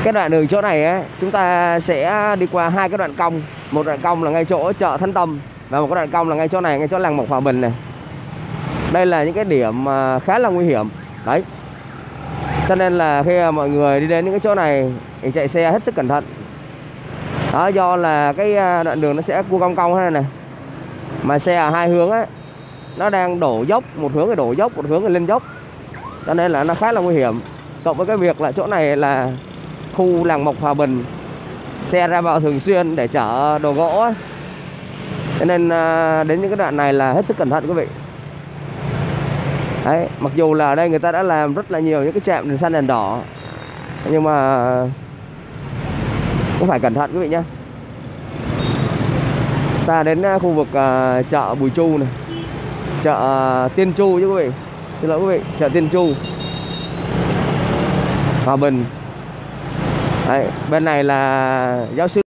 Cái đoạn đường chỗ này ấy, chúng ta sẽ đi qua hai cái đoạn cong. Một đoạn cong là ngay chỗ chợ Thánh Tâm, và một cái đoạn cong là ngay chỗ này, ngay chỗ làng Mộc Hòa Bình này. Đây là những cái điểm khá là nguy hiểm. Đấy. Cho nên là khi mọi người đi đến những cái chỗ này thì chạy xe hết sức cẩn thận. Đó, do là cái đoạn đường nó sẽ cua cong cong thế này này. Mà xe ở hai hướng ấy, nó đang đổ dốc, một hướng thì đổ dốc, một hướng thì lên dốc. Cho nên là nó khá là nguy hiểm. Cộng với cái việc là chỗ này là khu làng Mộc Hòa Bình, xe ra vào thường xuyên để chở đồ gỗ ấy. Cho nên đến những cái đoạn này là hết sức cẩn thận quý vị. Đấy, mặc dù là ở đây người ta đã làm rất là nhiều những cái trạm đèn xanh đèn đỏ, nhưng mà cũng phải cẩn thận quý vị nhé. Ta đến khu vực chợ Bùi Chu này, chợ Tiên Chu chứ quý vị. Xin lỗi quý vị, chợ Tiên Chu, Hòa Bình. Đấy, bên này là giáo sư